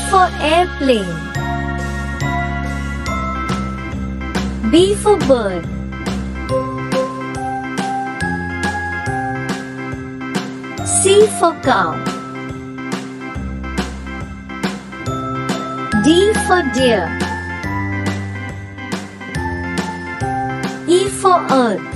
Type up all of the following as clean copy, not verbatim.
for airplane. B for bird. C for cow. D for deer. E for earth.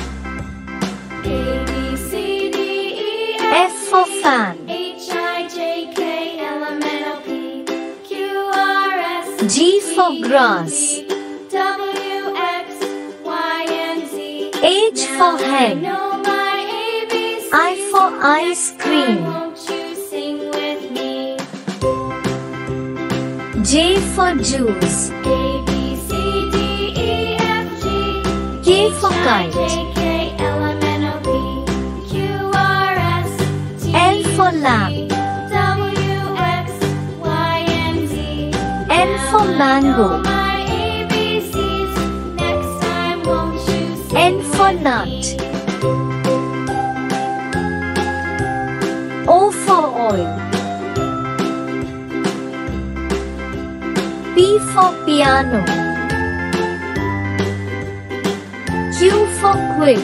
A, B, C, D, E, F for fan. H, I, J, K, L, M, N, O, P, Q, R, S, G for grass. W, X, Y, and Z. H for I hen. know my ABC. I for ice cream. Won't you sing with me? J for juice. A, B, C, D, E, F, G. K for H, I, kite. J, K, L, M, N, O, P, Q, R, S, T, L for lamp. W, X, Y, and Z. N for mango. My ABCs. Next time, won't you sing N for with nut. me? O for oil. P for piano. Q for quill.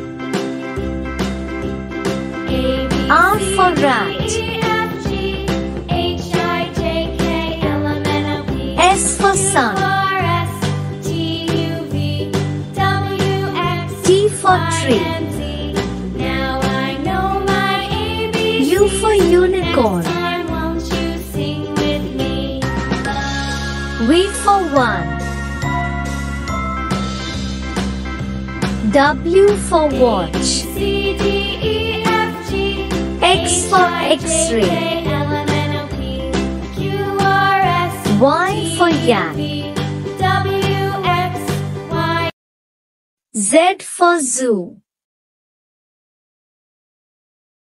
A, B, R C, for D, rat. E, F, G, H, I, J, K, L, M, N, O, P, S for Q, sun. R, S, T, U, V, W, X, T for Y, tree. and Z. Now I know my ABCs. U for unicorn. Next time, won't you sing with me? V for one. W for watch. C, D, E, F, G, X for X-ray. K, L, M, N, O, P, Q, R, S, Y for yak. V, W, X, Y. Z for zoo.